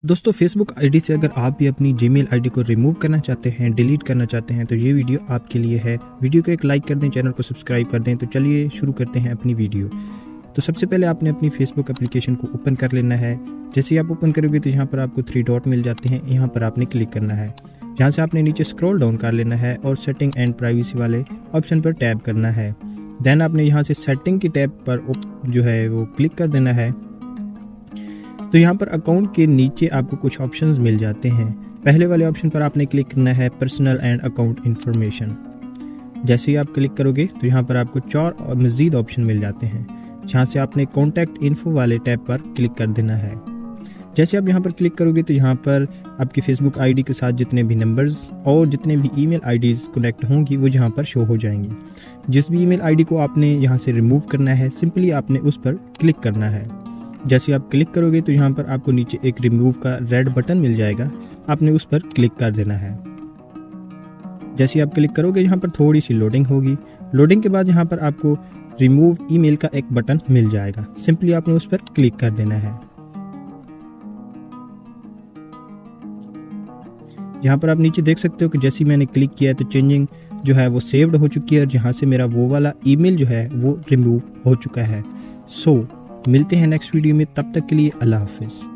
दोस्तों Facebook ID से अगर आप भी अपनी जीमेल आईडी को रिमूव करना चाहते हैं, डिलीट करना चाहते हैं तो ये वीडियो आपके लिए है। वीडियो को एक लाइक कर दें, चैनल को सब्सक्राइब कर दें। तो चलिए शुरू करते हैं अपनी वीडियो। तो सबसे पहले आपने अपनी फेसबुक एप्लीकेशन को ओपन कर लेना है। जैसे ही आप ओपन करोगे तो यहाँ पर आपको 3 डॉट मिल जाते हैं, यहाँ पर आपने क्लिक करना है। यहाँ से आपने नीचे स्क्रॉल डाउन कर लेना है और सेटिंग एंड प्राइवेसी वाले ऑप्शन पर टैप करना है। देन आपने यहाँ से सेटिंग की टैब पर जो है वो क्लिक कर देना है। तो यहाँ पर अकाउंट के नीचे आपको कुछ ऑप्शंस मिल जाते हैं। पहले वाले ऑप्शन पर आपने क्लिक करना है पर्सनल एंड अकाउंट इन्फॉर्मेशन। जैसे ही आप क्लिक करोगे तो यहाँ पर आपको 4 और मज़ीद ऑप्शन मिल जाते हैं, जहाँ से आपने कॉन्टैक्ट इन्फो वाले टैब पर क्लिक कर देना है। जैसे आप यहाँ पर क्लिक करोगे तो यहाँ पर आपकी फेसबुक आईडी के साथ जितने भी नंबर्स और जितने भी ईमेल आईडीज़ कनेक्ट होंगी वो यहाँ पर शो हो जाएंगी। जिस भी ईमेल आईडी को आपने यहाँ से रिमूव करना है, सिंपली आपने उस पर क्लिक करना है। जैसे आप क्लिक करोगे तो यहाँ पर आपको नीचे एक रिमूव का रेड बटन मिल जाएगा, आपने उस पर क्लिक कर देना है। जैसे आप क्लिक करोगे यहाँ पर थोड़ी सी लोडिंग होगी। लोडिंग के बाद यहाँ पर आपको रिमूव ईमेल का एक बटन मिल जाएगा, सिंपली आपने उस पर क्लिक कर देना है। यहाँ पर आप नीचे देख सकते हो कि जैसे मैंने क्लिक किया है तो चेंजिंग जो है वो सेव्ड हो चुकी है और जहाँ से मेरा वो वाला ईमेल जो है वो रिमूव हो चुका है। मिलते हैं नेक्स्ट वीडियो में, तब तक के लिए अल्लाह हाफिज़।